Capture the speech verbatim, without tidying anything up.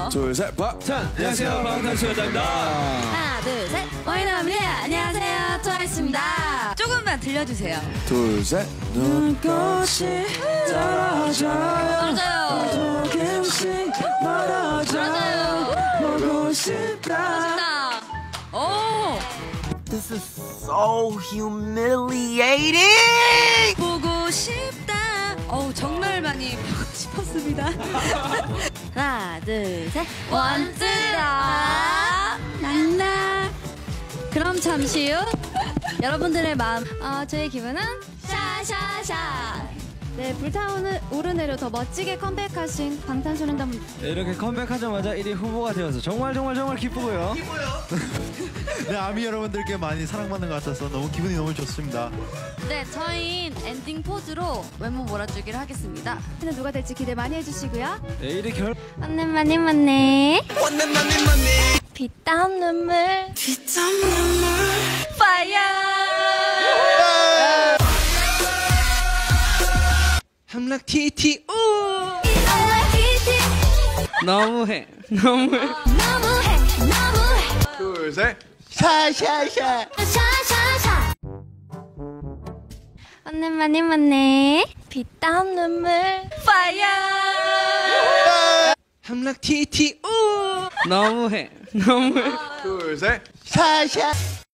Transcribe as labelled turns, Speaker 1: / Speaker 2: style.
Speaker 1: 안녕하세요.
Speaker 2: 둘, 셋, 방탄.
Speaker 3: 안녕하세요, 방탄소년단입니다.
Speaker 1: 하나, 둘, 셋. 와이너미래. 안녕하세요. 트와이스입니다. 조금만 들려주세요.
Speaker 2: 둘, 셋. 눈꽃이 떨어져요.
Speaker 1: 떨어져요.
Speaker 2: 조금씩 멀어져요. 보고 싶다.
Speaker 1: 멋있다. 오.
Speaker 4: This is so humiliating.
Speaker 1: 보고 싶다. 어우, 정말 많이 보고 싶었습니다. 하나, 둘, 셋. 원쓰다. 난다. 그럼 잠시 후 여러분들의 마음, 어, 저의 기분은 샤샤샤. 네, 불타오르는 오르내려 더 멋지게 컴백하신 방탄소년단.
Speaker 3: 네, 이렇게 컴백하자마자 일 위 후보가 되어서 정말 정말 정말 기쁘고요.
Speaker 5: 네, 아미 여러분들께 많이 사랑받는 것 같아서 너무 기분이 너무 좋습니다.
Speaker 1: 네, 저희 엔딩 포즈로 외모 몰아주기를 하겠습니다. 누가 될지 기대 많이 해주시고요.
Speaker 3: 네, 일 위 결.
Speaker 1: 맞네, 맞네, 맞네. 피땀 눈물, 피땀 눈물, 파이어.
Speaker 3: 함락 티티 우. 너무해, 너무해.
Speaker 1: 너무해, 너무해.
Speaker 2: 둘, 셋.
Speaker 4: 샤샤샤.
Speaker 1: 샤샤샤. 맞네, 맞네, 맞네. 피땀 눈물, 파이어.
Speaker 3: 함락 티티 우. 너무해, 너무해.
Speaker 2: 둘, 셋.
Speaker 4: 샤샤.